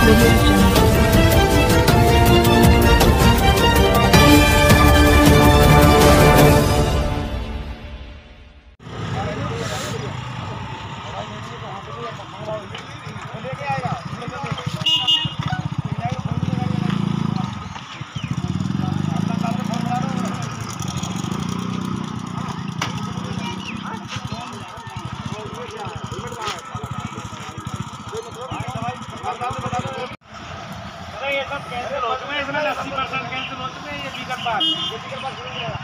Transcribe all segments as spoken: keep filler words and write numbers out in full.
ये सब कैंसिल हो चुके हैं, इसमें अस्सी परसेंट कैंसिल हो चुके हैं। ये टिकट बात ये टिकट बात शुरू करेगा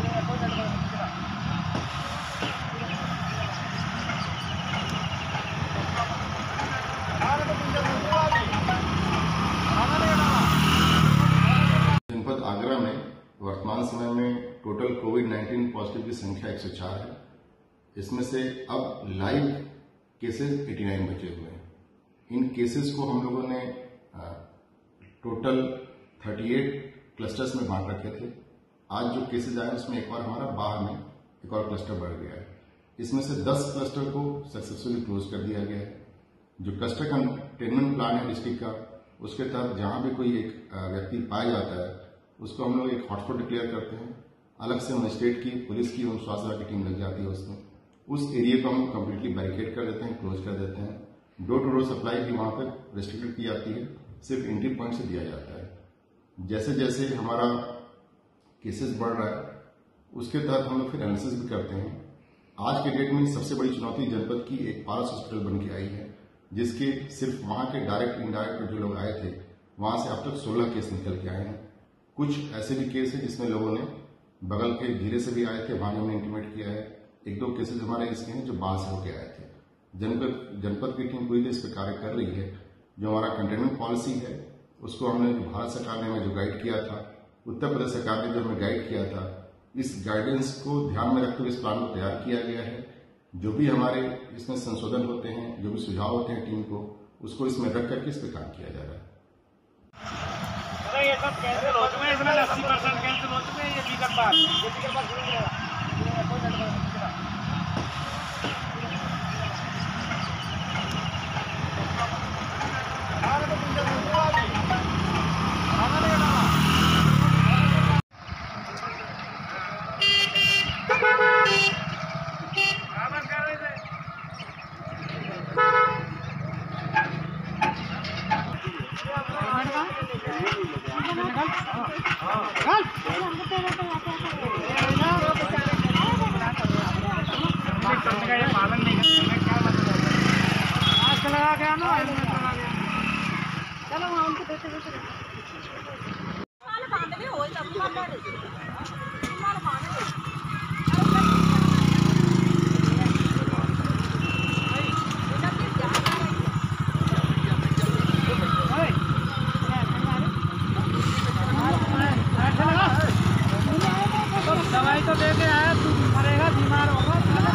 जनपद आगरा में वर्तमान समय में टोटल कोविड नाइन्टीन पॉजिटिव की संख्या एक सौ चार है। इसमें से अब लाइव केसेस नवासी बचे हुए हैं। इन केसेस को हम लोगों ने टोटल अड़तीस क्लस्टर्स में बांट रखे थे। आज जो केसेस आए उसमें एक और हमारा बाहर में एक और क्लस्टर बढ़ गया है। इसमें से दस क्लस्टर को सक्सेसफुली क्लोज कर दिया गया है। जो क्लस्टर कंटेनमेंट प्लान है डिस्ट्रिक्ट का, उसके तहत जहां भी कोई एक व्यक्ति पाया जाता है उसको हम लोग एक हॉटस्पॉट डिक्लेयर करते हैं। अलग से मजिस्ट्रेट की, पुलिस की और स्वास्थ्य विभाग की टीम लग जाती है उसमें। उस एरिया को हम कम्प्लीटली बैरिकेड कर देते हैं, क्लोज कर देते हैं। डोर टू डोर सप्लाई भी वहां पर रिस्ट्रिक्टेड की जाती है, सिर्फ एंट्री पॉइंट से दिया जाता है। जैसे जैसे हमारा केसेस बढ़ रहा है उसके तहत हम लोग फिर एनालिसिस भी करते हैं। आज के डेट में सबसे बड़ी चुनौती जनपद की एक पारस हॉस्पिटल बन के आई है, जिसके सिर्फ वहां के डायरेक्ट इनडायरेक्ट जो लोग आए थे वहां से अब तक सोलह केस निकल के आए हैं। कुछ ऐसे भी केस है जिसमें लोगों ने बगल के जिले से भी आए थे, वहां हमने इंटीमेट किया है। एक दो केसेस हमारे इसके हैं जो बाहर से होके आए थे। जनपद जनपद की टीम पूरी तरह इस पर कार्य कर रही है। जो हमारा कंटेनमेंट पॉलिसी है उसको हमने भारत सरकार ने हमें जो गाइड किया था, उत्तर प्रदेश सरकार ने जो हमें गाइड किया था, इस गाइडेंस को ध्यान में रखते हुए इस प्लान को तैयार किया गया है। जो भी हमारे इसमें संशोधन होते हैं, जो भी सुझाव होते हैं टीम को, उसको इसमें रख करके इस पर काम किया जा रहा है। ये सब कैंसिल हो चुके हैं, इसमें अस्सी परसेंट कैंसिल हो चुके हैं। ये टिकट बात ये टिकट बात शुरू करेगा पालन नहीं क्या मतलब आज लगा गया ना चलो वहाँ उनको देते देते दवाई तो दे के आया, तू मरेगा, बीमार होगा।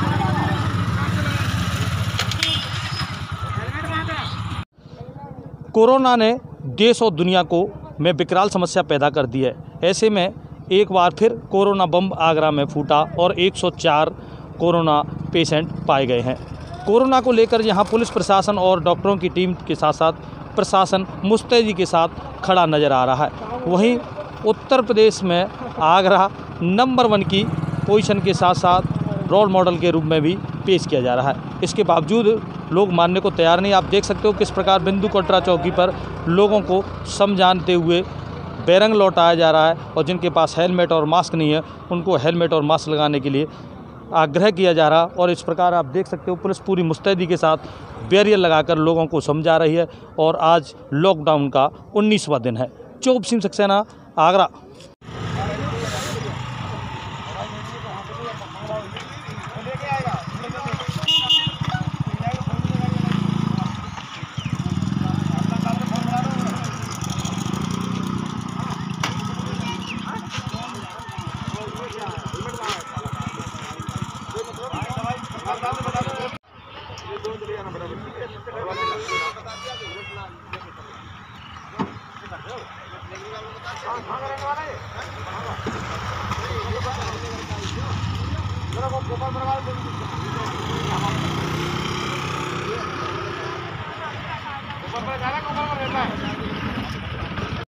कोरोना ने देश और दुनिया को में विकराल समस्या पैदा कर दी है। ऐसे में एक बार फिर कोरोना बम आगरा में फूटा और एक सौ चार कोरोना पेशेंट पाए गए हैं। कोरोना को लेकर यहां पुलिस प्रशासन और डॉक्टरों की टीम के साथ साथ प्रशासन मुस्तैदी के साथ खड़ा नज़र आ रहा है। वहीं उत्तर प्रदेश में आगरा नंबर वन की पोजीशन के साथ साथ रोल मॉडल के रूप में भी पेश किया जा रहा है। इसके बावजूद लोग मानने को तैयार नहीं। आप देख सकते हो किस प्रकार बिंदु कोटरा चौकी पर लोगों को समझाते हुए बेरंग लौटाया जा रहा है और जिनके पास हेलमेट और मास्क नहीं है उनको हेलमेट और मास्क लगाने के लिए आग्रह किया जा रहा। और इस प्रकार आप देख सकते हो पुलिस पूरी मुस्तैदी के साथ बैरियर लगाकर लोगों को समझा रही है। और आज लॉकडाउन का उन्नीसवां दिन है। चौप सिंह सक्सेना, आगरा। ऊपर जाना